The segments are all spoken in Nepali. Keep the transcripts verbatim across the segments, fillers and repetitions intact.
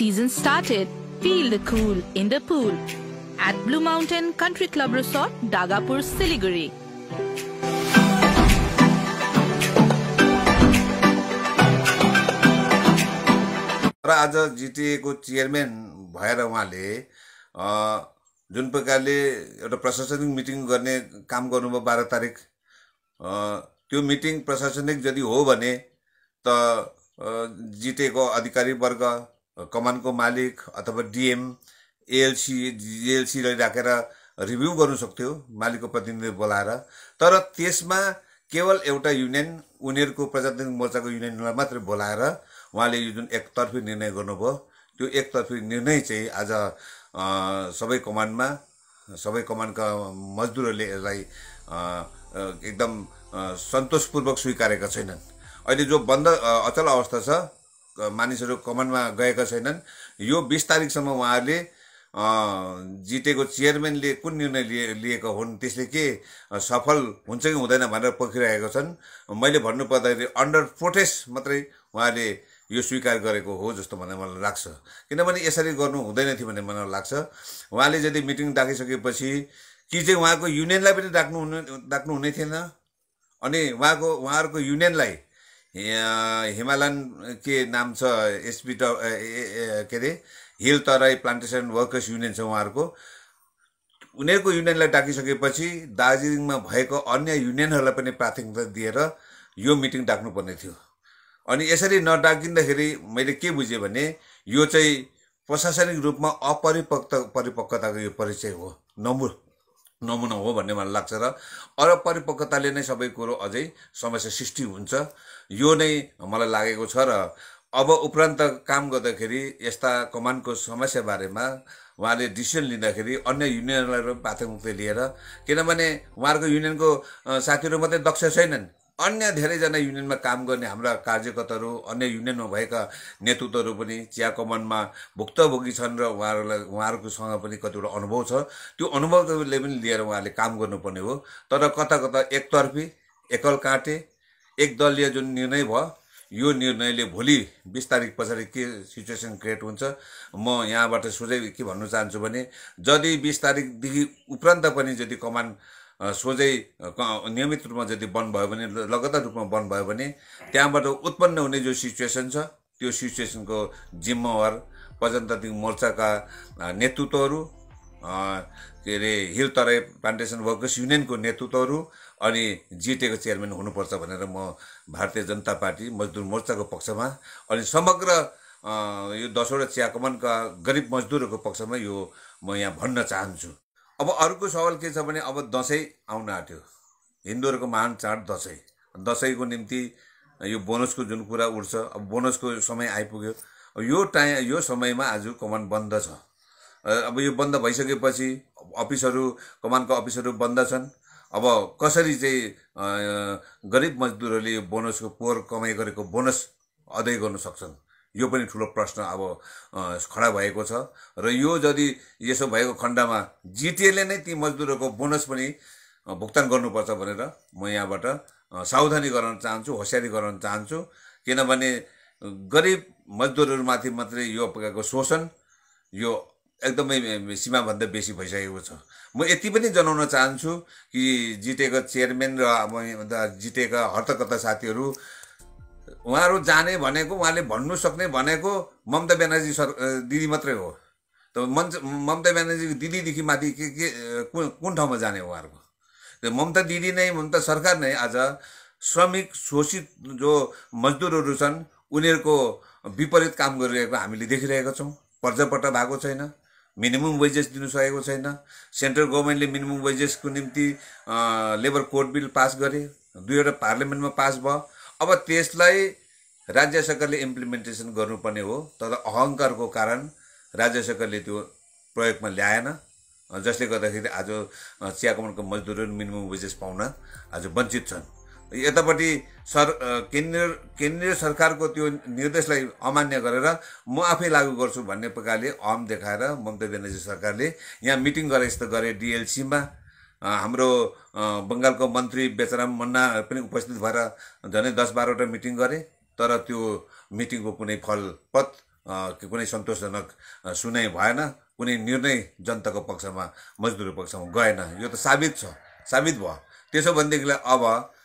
season started, feel the cool in the pool at Blue Mountain Country Club Resort, Dagapur, Siliguri. आज जीटीए को चेयरमैन भएर उहाँले जुन प्रकारले एउटा प्रशासनिक मिटिङ गर्ने काम गर्नुभयो बाह्र तारिक त्यो मिटिङ प्रशासनिक यदि हो भने त जीटीए को अधिकारी वर्ग कमानको मालिक अथवा डीएम एएलसी जीएलसी लाई राखेर रिभ्यू गर्न सक्थ्यो मालिकको प्रतिनिधि बोलाएर तर त्यसमा केवल एउटा युनियन उनीहरुको प्रजातान्त्रिक मोर्चाको युनियनलाई मात्र बोलाएर उहाँले यो जुन एकतर्फी निर्णय गर्नुभयो त्यो एकतर्फी निर्णय चाहिँ आज सबै कमानमा सबै कमानका मजदुरहरूले यसलाई एकदम सन्तोषपूर्वक स्वीकारेका छैनन्। अहिले जो बन्द अचल अवस्था छ मानिसहरू कमानमा गएका छैनन् यो बीस तारिकसम्म उहाँहरूले जीटीए को चेयरमैनले कुन निर्णय लिएका हुन् त्यसले के सफल हुन्छ कि हुँदैन भनेर पर्खिरहेका छन्। मैले भन्नु पर्दाखेरि अन्डर प्रोटेस्ट मात्रै उहाँले यो स्वीकार गरेको हो जस्तो भन्ने मलाई लाग्छ किनभने यसरी गर्नु हुँदैन थियो भन्ने मलाई लाग्छ। उहाँले यदि मिटिङ डाकिसकेपछि कि चाहिँ उहाँको युनियनलाई पनि डाक्नु डाक्नु हुने थिएन अनि उहाँको उहाँहरुको युनियनलाई हिमालयन के नाम छ एसपी के रे hill Terai plantation workers union छ उहाँहरुको उनीहरुको युनियनलाई डाकिसकेपछि दार्जिलिङमा भएको अन्य युनियनहरुलाई पनि प्राथमिकता दिएर यो मिटिङ डाक्नु पर्ने थियो। अनि यसरी नडाकिँदाखेरि मैले के बुझे भने यो चाहिँ प्रशासनिक रूपमा अपरिपक्व परिपक्वताको यो परिचय हो नमु नमुना हो भन्ने मलाई लाग्छ र अपरिपक्वताले नै सबै कुरो अझै समस्या सृष्टि हुन्छ यो नै मलाई लागेको छ र अब उपरान्त काम गर्दाखेरि यस्ता कमानको समस्या बारेमा उहाँले डिसिजन लिँदाखेरि अन्य युनियनलाई प्राथमिकता लिएर किनभने उहाँहरुको युनियनको साथीहरु मात्रै दक्ष छैनन् अन्य धेरै जना युनियनमा काम गर्ने हाम्रा कार्यकर्ताहरू अन्य युनियनमा भएका नेतृत्वहरू पनि चिया कमानमा भुक्तभोगी छन् र उहाँहरुलाई उहाँहरुकोसँग पनि कतिवटा अनुभव छ त्यो अनुभवले पनि लिएर उहाँले काम गर्नुपर्ने हो। तर कता कता एकतर्फी एकल काटे एक दलीय जुन निर्णय भयो यो निर्णयले भोलि बीस तारिक पछाडि के सिचुएसन क्रिएट हुन्छ म यहाँबाट सोझै के भन्न चाहन्छु भने यदि बीस तारिकदेखि उपरान्त पनि यदि कमान सोझै नियमित रूपमा यदि बन्द भयो भने लगातार रूपमा बन्द भयो भने त्यहाँबाट उत्पन्न हुने जो सिचुएसन छ त्यो सिचुएसनको जिम्मेवार प्रजातान्त्रिक मोर्चाका नेतृत्वहरू के रे हिल तराई प्लान्टेसन वर्कर्स युनियनको नेतृत्वहरू अनि जीटीए को चेयरमैन हुनुपर्छ भनेर म भारतीय जनता पार्टी मजदुर मोर्चाको पक्षमा अनि समग्र यो दसवटा चिया कमानका गरिब मजदुरहरूको पक्षमा यो म यहाँ भन्न चाहन्छु। अब अर्को सवाल के छ भने अब दशैं आउन आट्यो हिन्दूहरुको महान चाड दशैं दशैंको निम्ति यो बोनसको जुन कुरा उड्छ अब बोनसको समय आइपुग्यो यो टाइम यो समयमा आज कमान बन्द छ। अब यो बन्द भइसकेपछि अफिसहरु कमानको अफिसहरु बन्द छन् अब कसरी चाहिँ गरिब मजदुरहरूले यो बोनसको पोहोर कमाई गरेको बोनस अदै गर्न सक्छन् यो पनि ठूलो प्रश्न अब खडा भएको छ र यो यदि यसो भएको खण्डमा जीटीए ले नै ती मजदुरहरूको बोनस पनि भुक्तान गर्नुपर्छ भनेर म यहाँबाट सावधानी गराउन चाहन्छु होशियारी गराउन चाहन्छु किनभने गरिब मजदुरहरुमाथि मात्रै यो प्रकारको शोषण यो एकदमै सीमा भन्दा बेसी भइसकेको छ। म यति पनि जनाउन चाहन्छु कि जीटीए का चेयरमैन र जीटीए का हर्तकर्ता साथीहरु उहाँहरु जाने भनेको उहाँले भन्नु सक्ने भनेको ममता ब्यानर्जी दिदी मात्रै हो त ममता ब्यानर्जी दिदीदेखि माथि के के कुन ठाउँमा जाने उहाँहरुको ममता दिदी नै ममता सरकार नै आज श्रमिक शोषित जो मजदुरहरु छन् उनीहरुको विपरीत काम गरिरहेको हामीले देखिरहेका छौं। पर्जापट्टा भएको छैन मिनिमम वेजेस दिनु सकेको छैन सेन्ट्रल गभर्नमेन्टले मिनिमम वेजेसको निम्ति लेबर कोड बिल पास गरे दुईवटा पार्लियामेन्टमा पास भयो अब त्यसलाई राज्य सरकारले इम्प्लिमेन्टेसन गर्नुपर्ने हो तर अहंकारको कारण राज्य सरकारले त्यो प्रयोगमा ल्याएन जसले गर्दाखेरि आज चिया कमानको मजदुरहरु मिनिमम वेजेस पाउन आज वञ्चित छन्। यतापटि सर केन्द्र केन्द्रीय सरकारको त्यो निर्देशलाई अमान्य गरेर म आफै लागू गर्छु भन्ने प्रकारले अहम देखाएर ममता ब्यानर्जी सरकारले यहाँ मिटिङ गरे जस्तो गरे डीएलसी मा हाम्रो बंगालको मन्त्री बेचराम मन्ना पनि उपस्थित भएर झनै दस बाह्र वटा मिटिङ गरे तर त्यो मिटिङको कुनै फलप्रद कुनै सन्तोषजनक सुनाइ भएन, कुनै निर्णय जनताको पक्षमा मजदुरको पक्षमा गएन। यो त साबित छ, साबित भयो। त्यसो भनेदेखिलाई अब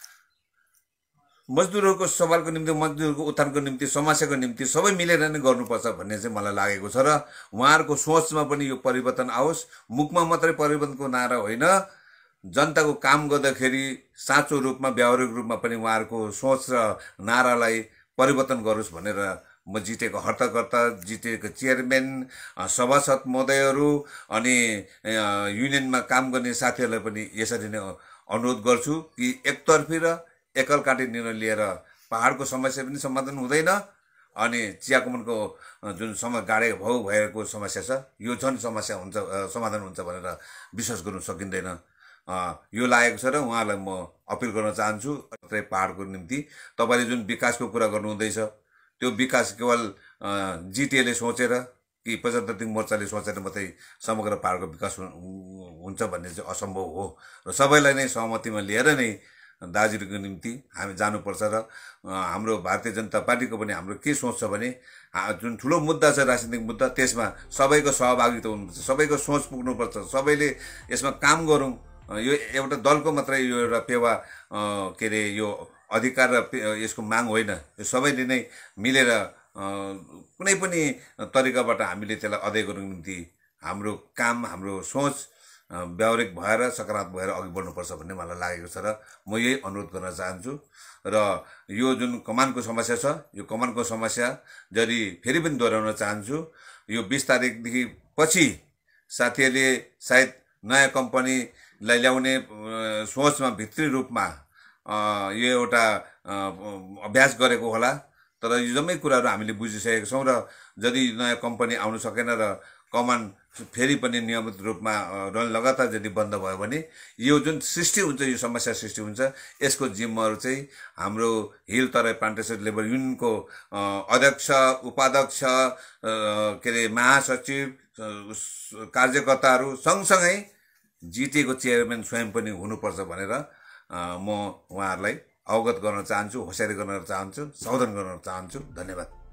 मजदुरहरूको सवालको निम्ति, मजदुरको उत्थानको निम्ति, समस्याको निम्ति सबै मिलेर नै गर्नुपर्छ भन्ने चाहिँ मलाई लागेको छ र उहाँहरूको सोचमा पनि यो परिवर्तन आओस्। मुखमा मात्रै परिवर्तनको नारा होइन, जनताको काम गर्दाखेरि साँचो रूपमा, व्यावहारिक रूपमा पनि उहाँहरूको सोच र नारालाई परिवर्तन गरोस् भनेर म जिटिएको हर्ताकर्ता, जिटिएको चेयरम्यान, सभासद महोदयहरू अनि युनियनमा काम गर्ने साथीहरूलाई पनि यसरी नै अनुरोध गर्छु कि एकतर्फी र एकलकाटी निर्णय लिएर पहाडको समस्या पनि समाधान हुँदैन अनि चियाकमानको जुन सम गाडे भाउ भएको समस्या छ यो झन् समस्या हुन्छ, समाधान हुन्छ भनेर विश्वास गर्नु सकिँदैन। यो लागेको छ र उहाँलाई म अपिल गर्न चाहन्छु पहाडको निम्ति तपाईँले जुन विकासको कुरा गर्नुहुँदैछ त्यो विकास केवल जिटिएले सोचेर कि प्रजातान्त्रिक मोर्चाले सोचेर मात्रै समग्र पहाडको विकास हुन्छ भन्ने चाहिँ असम्भव हो र सबैलाई नै सहमतिमा लिएर नै दार्जिलिङको निम्ति हामी जानुपर्छ र हाम्रो भारतीय जनता पार्टीको पनि हाम्रो के सोच छ भने जुन ठुलो मुद्दा छ राजनीतिक मुद्दा त्यसमा सबैको सहभागिता हुनुपर्छ, सबैको सोच पुग्नुपर्छ, सबैले यसमा काम गरौँ। यो एउटा दलको मात्रै यो एउटा पेवा के अरे यो अधिकार र यसको माग होइन, यो सबैले नै मिलेर कुनै पनि तरिकाबाट हामीले त्यसलाई अध्यय गर्नुको निम्ति हाम्रो काम, हाम्रो सोच व्यावहारिक भएर सकारात्मक भएर अघि बढ्नुपर्छ भन्ने मलाई लागेको छ र म यही अनुरोध गर्न चाहन्छु। र यो जुन कमानको समस्या छ यो कमानको समस्या जरी फेरि पनि दोहोऱ्याउन चाहन्छु। यो बिस तारिकदेखि पछि साथीहरूले सायद नयाँ कम्पनीलाई ल्याउने सोचमा भित्री रूपमा यो एउटा अभ्यास गरेको होला, तर यो जम्मै कुराहरू हामीले बुझिसकेका छौँ र यदि नयाँ कम्पनी आउन सकेन र कमान फेरि पनि नियमित रूपमा लगातार यदि बन्द भयो भने यो जुन सृष्टि हुन्छ, यो समस्या सृष्टि हुन्छ, यसको जिम्मेवारी चाहिँ हाम्रो हिल तराई प्लान्टेसन लेबर युनियनको अध्यक्ष, उपाध्यक्ष, के अरे महासचिव, कार्यकर्ताहरू सँगसँगै जिटिएको चेयरम्यान स्वयं पनि हुनुपर्छ भनेर म उहाँहरूलाई अवगत गर्न चाहन्छु, होसियारी गर्न चाहन्छु, सावधान गर्न चाहन्छु। धन्यवाद।